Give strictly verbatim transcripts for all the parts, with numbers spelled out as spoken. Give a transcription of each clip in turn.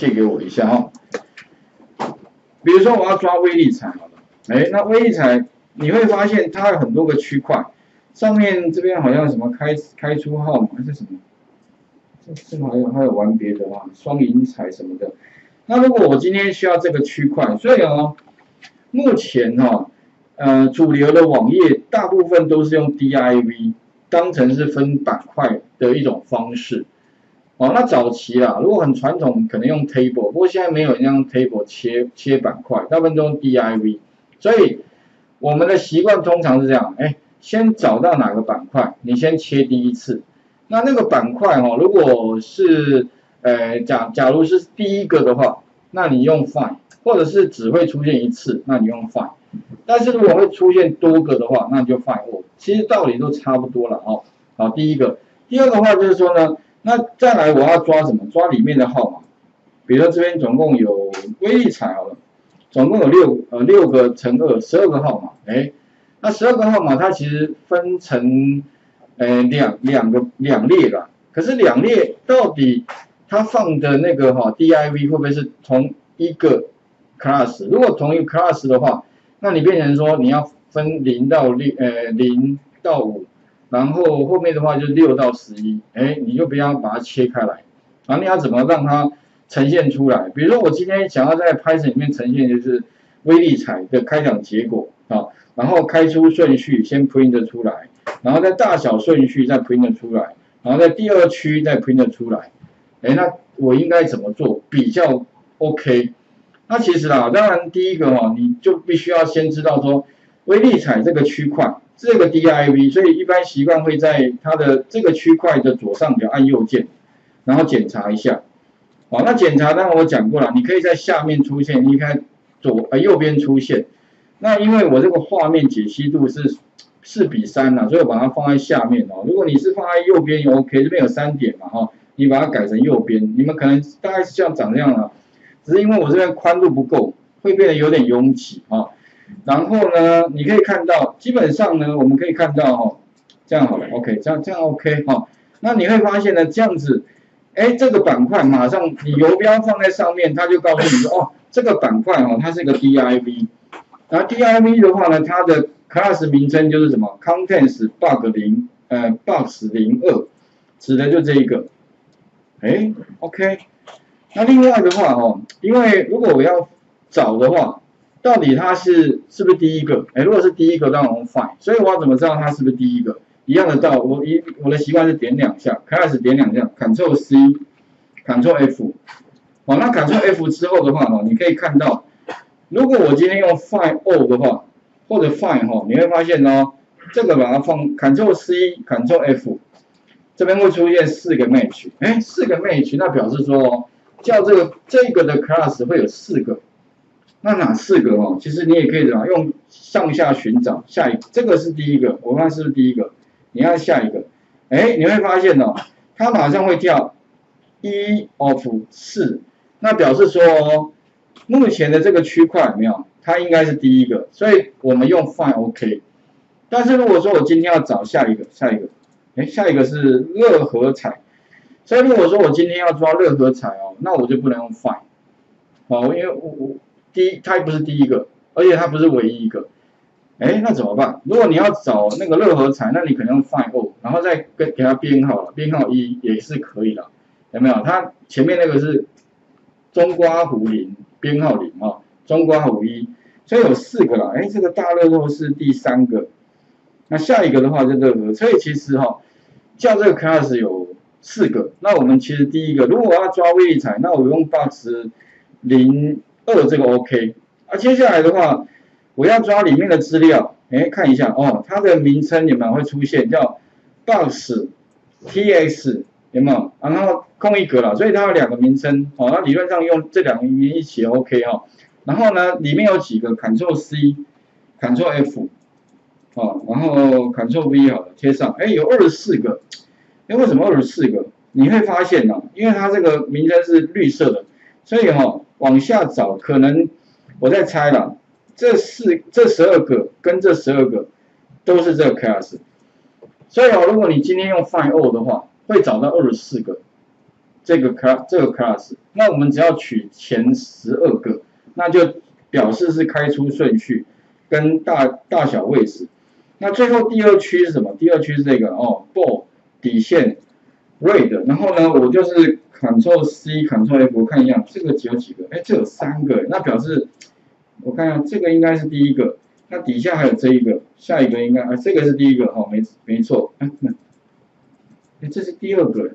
借给我一下哦。比如说我要抓威力彩好了，哎，那威力彩你会发现它有很多个区块，上面这边好像什么开开出号码还是什么，这这还有还有玩别的啊，双赢彩什么的。那如果我今天需要这个区块，所以哦，目前哈、哦，呃，主流的网页大部分都是用 D I V 当成是分板块的一种方式。哦，那早期啦，如果很传统，可能用 table， 不过现在没有人用 table 切切板块，大部分都用 D I V。所以我们的习惯通常是这样，哎，先找到哪个板块，你先切第一次。那那个板块哦，如果是呃假假如是第一个的话，那你用 find， 或者是只会出现一次，那你用 find。但是如果会出现多个的话，那你就 find all。其实道理都差不多了哦。好，第一个，第二个的话就是说呢。那再来我要抓什么？抓里面的号码，比如说这边总共有威力彩好了，总共有六呃六个乘二，十二个号码。哎，那十二个号码它其实分成呃两两个两列啦。可是两列到底它放的那个哈、哦、D I V 会不会是同一个 class？ 如果同一个 class 的话，那你变成说你要分零到六呃零到五。然后后面的话就六到十一，哎，你就不要把它切开来，然后你要怎么让它呈现出来？比如说我今天想要在 Python 里面呈现就是威力彩的开奖结果啊，然后开出顺序先 print 出来，然后在大小顺序再 print 出来，然后在第二区再 print 出来，哎，那我应该怎么做比较 OK？ 那其实啦，当然第一个哈、哦，你就必须要先知道说威力彩这个区块。这个 D I V， 所以一般习惯会在它的这个区块的左上角按右键，然后检查一下。好，那检查当然我讲过了，你可以在下面出现，你看左呃右边出现。那因为我这个画面解析度是四比三啦，所以我把它放在下面哦。如果你是放在右边也 OK， 这边有三点嘛哈，你把它改成右边，你们可能大概是像长这样了，只是因为我这边宽度不够，会变得有点拥挤啊。然后呢，你可以看到，基本上呢，我们可以看到哦，这样好了 ，OK， 这样这样 OK 哈、哦。那你会发现呢，这样子，哎，这个板块马上你游标放在上面，它就告诉你说，哦，这个板块哦，它是一个 D I V。然后 D I V 的话呢，它的 class 名称就是什么 ，contents bug 零，呃 box 零二，指的就这一个。哎 ，OK。那另外的话哦，因为如果我要找的话。到底它是是不是第一个？哎，如果是第一个，当然我 find。所以我要怎么知道它是不是第一个？一样的道理，我一我的习惯是点两下 ，class 点两下 ，Ctrl C，Ctrl F。好，那 Ctrl F 之后的话哦，你可以看到，如果我今天用 find all 的话，或者 find 哈，你会发现哦，这个把它放 Ctrl C，Ctrl F， 这边会出现四个 match。哎，四个 match， 那表示说，叫这个这个的 class 会有四个。那哪四个哦？其实你也可以怎么用上下寻找，下一这个是第一个，我看是不是第一个？你看下一个，哎，你会发现哦，它马上会跳一 of 四，那表示说哦，目前的这个区块有没有？它应该是第一个，所以我们用 find OK。但是如果说我今天要找下一个，下一个，哎，下一个是热合彩，所以如果说我今天要抓热合彩哦，那我就不能用 find， 哦，因为我我。第一，它不是第一个，而且它不是唯一一个，哎，那怎么办？如果你要找那个热合彩，那你可能用 find all， 然后再给给它编号了，编号一也是可以的，有没有？它前面那个是中刮胡零，编号零啊，中刮胡一，所以有四个啦，哎，这个大乐透是第三个，那下一个的话就热合，所以其实哈、哦，叫这个 class 有四个，那我们其实第一个，如果我要抓威力彩，那我用 box 零。二这个 OK， 啊，接下来的话，我要抓里面的资料，哎，看一下哦，它的名称有没有会出现叫 box tx 有没有？然后空一格了，所以它有两个名称，哦，那理论上用这两个名一起 OK 哈、哦。然后呢，里面有几个 Ctrl C，Ctrl F， 哦，然后 Ctrl V 好了，贴上，哎，有二十四个，哎，为什么二十四个？你会发现呢、啊，因为它这个名称是绿色的，所以哈、哦。往下找，可能我在猜了，这四这十二个跟这十二个都是这个 class， 所以哦，如果你今天用 find all 的话，会找到二十四个， 这个 class 这个 class， 那我们只要取前十二个，那就表示是开出顺序跟大大小位置。那最后第二区是什么？第二区是这个哦 ，ball 底线 red， 然后呢，我就是 Ctrl C，Ctrl F， 我看一下，这个只有几个？哎，这有三个，那表示我看一下，这个应该是第一个，那底下还有这一个，下一个应该啊，这个是第一个哦，没没错，哎，哎，这是第二个，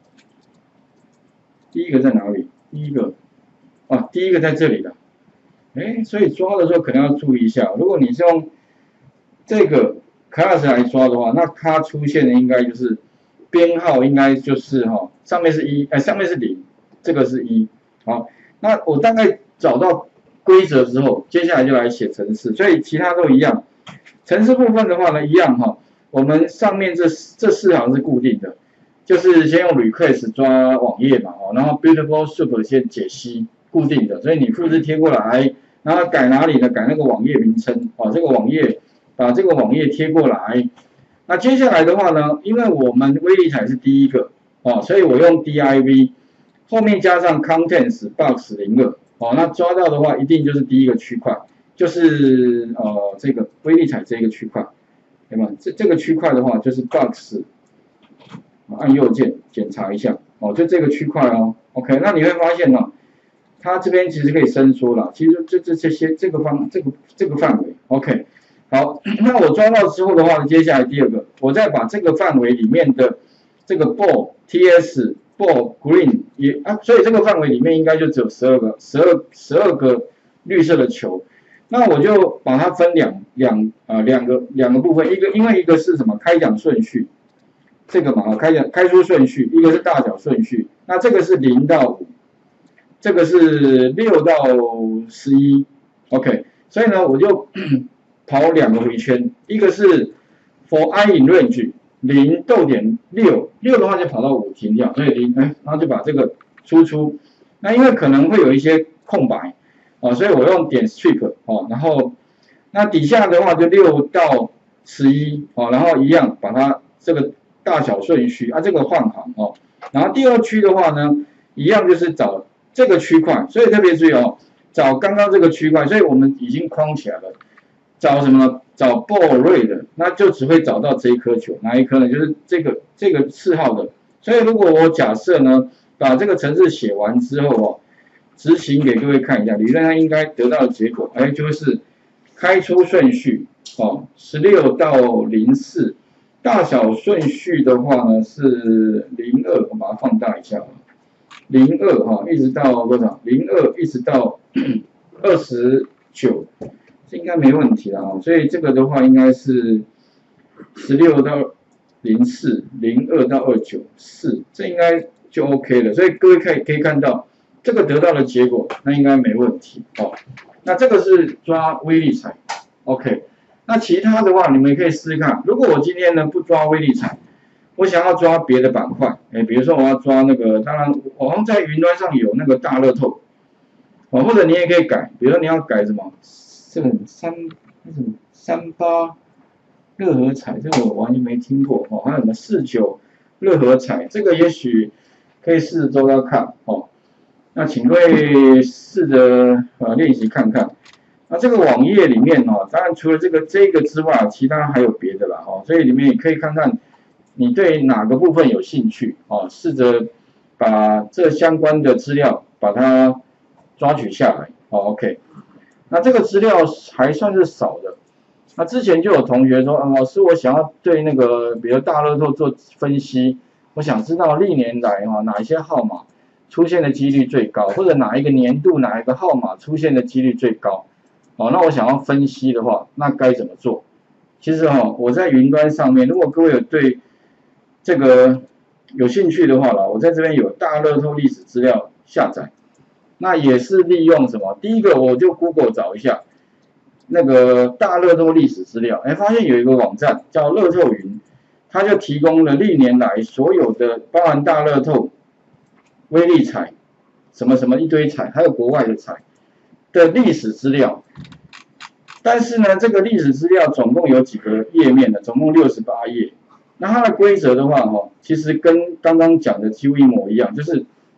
第一个在哪里？第一个，啊，第一个在这里了，哎，所以抓的时候可能要注意一下，如果你是用这个 class 来抓的话，那它出现的应该就是编号，应该就是哈、哦，上面是一，哎，上面是零，这个是一，好，那我大概找到规则之后，接下来就来写程式，所以其他都一样。程式部分的话呢，一样哈、哦，我们上面这这四行是固定的，就是先用 request 抓网页嘛，哦，然后 beautiful soup 先解析固定的，所以你复制贴过来，然后改哪里呢？改那个网页名称，哦，这个网页把这个网页贴过来。那接下来的话呢，因为我们威力彩是第一个，哦，所以我用 div 后面加上 contents box 零二，哦，那抓到的话一定就是第一个区块，就是呃这个威力彩这个区块，对吗？这这个区块的话就是 box， 按右键检查一下，哦，就这个区块哦 ，OK， 那你会发现呢，它这边其实可以伸缩了，其实这这这些这个方这个这个范围 ，OK。好，那我抓到之后的话，接下来第二个，我再把这个范围里面的这个 ball ts ball green 也啊，所以这个范围里面应该就只有十二个十二十二个绿色的球，那我就把它分两两啊两个两个部分，一个因为一个是什么开奖顺序，这个嘛开奖开出顺序，一个是大小顺序，那这个是零到五，这个是六到十一 ，OK， 所以呢我就跑两个回圈，一个是 for I in range 零逗点六，六的话就跑到五停掉，所以零，哎，然后就把这个输出。那因为可能会有一些空白，哦，所以我用点 strip 哦，然后那底下的话就六到十一哦，然后一样把它这个大小顺序啊，这个换行哦，然后第二区的话呢，一样就是找这个区块，所以特别注意哦，找刚刚这个区块，所以我们已经框起来了。找什么呢？找 ball red， 那就只会找到这一颗球，哪一颗呢？就是这个这个四号的。所以如果我假设呢，把这个程式写完之后哦，执行给各位看一下，理论上应该得到的结果，哎，就是开出顺序哦，十六到零四，大小顺序的话呢是零二，我把它放大一下，零二哈，一直到多少？零二一直到二十九。这应该没问题了啊，所以这个的话应该是十六到零四，零二到二九四，这应该就 OK 了。所以各位可以可以看到，这个得到的结果，那应该没问题哦。那这个是抓威力彩 ，OK。那其他的话，你们也可以试试看。如果我今天呢不抓威力彩，我想要抓别的板块，哎，比如说我要抓那个，当然我好像在云端上有那个大乐透，哦，或者你也可以改，比如说你要改什么？这个三那什么三八乐和彩，这个我完全没听过哦。还有什么四九乐和彩，这个也许可以试着周到看哦。那请各位试着呃练习看看。那这个网页里面哦，当然除了这个这个之外，其他还有别的啦哦。所以里面也可以看看你对哪个部分有兴趣哦，试着把这相关的资料把它抓取下来哦。OK。那这个资料还算是少的。那之前就有同学说，啊，老师，我想要对那个比如大乐透做分析，我想知道历年来哈哪一些号码出现的几率最高，或者哪一个年度哪一个号码出现的几率最高。哦，那我想要分析的话，那该怎么做？其实哈，我在云端上面，如果各位有对这个有兴趣的话啦，我在这边有大乐透历史资料下载。那也是利用什么？第一个我就 Google 找一下那个大乐透历史资料，哎，发现有一个网站叫乐透云，它就提供了历年来所有的包含大乐透、威力彩、什么什么一堆彩，还有国外的彩的历史资料。但是呢，这个历史资料总共有几个页面呢？总共六十八页。那它的规则的话，哈，其实跟刚刚讲的几乎一模一样，就是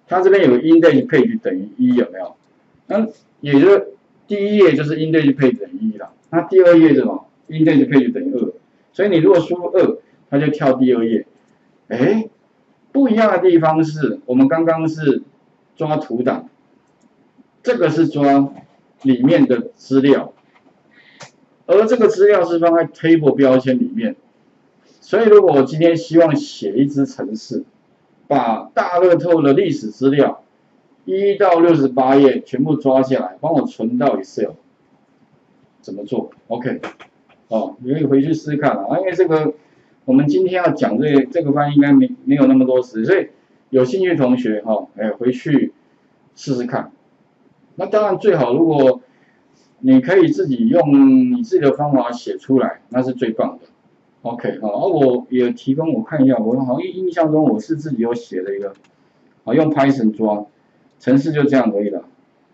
它这边有个 index page 等于一，有没有？那也就是第一页就是 index page 等于一了，那第二页是什么 ？index page 等于二，所以你如果输入二，它就跳第二页。哎，不一样的地方是我们刚刚是抓图档，这个是抓里面的资料，而这个资料是放在 table 标签里面。所以如果我今天希望写一支程式，把大乐透的历史资料一到六十八页全部抓下来，帮我存到 Excel， 怎么做 ？OK， 哦，你可以回去试试看啊，因为这个我们今天要讲这个这个班应该没没有那么多时，所以有兴趣的同学哈、哦，哎，回去试试看。那当然最好，如果你可以自己用你自己的方法写出来，那是最棒的。OK， 好、哦，而我也提供我看一下，我好像印象中我是自己有写了一个，好用 Python 抓，程式就这样而已了，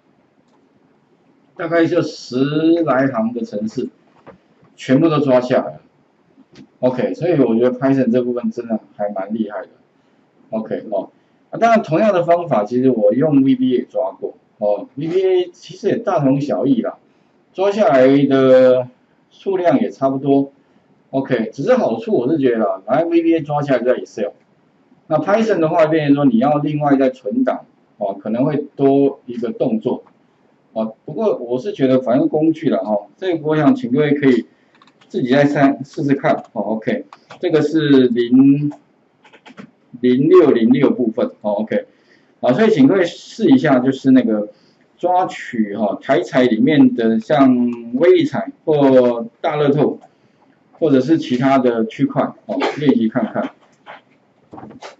大概就十来行的程式，全部都抓下来了。OK， 所以我觉得 Python 这部分真的还蛮厉害的。OK， 哦，啊，当然同样的方法，其实我用 V B A 也抓过，哦 ，V B A 其实也大同小异啦，抓下来的数量也差不多。OK， 只是好处我是觉得，拿 V B A 抓下来在 Excel， 那 Python 的话变成说你要另外再存档，哦，可能会多一个动作，哦，不过我是觉得反正工具了哈、哦，这个我想请各位可以自己再试试试看，哦 ，OK， 这个是零零六零六部分，哦 ，OK， 好，所以请各位试一下，就是那个抓取哈、哦、台彩里面的像威力彩或大乐透。或者是其他的区块哦，练习看看。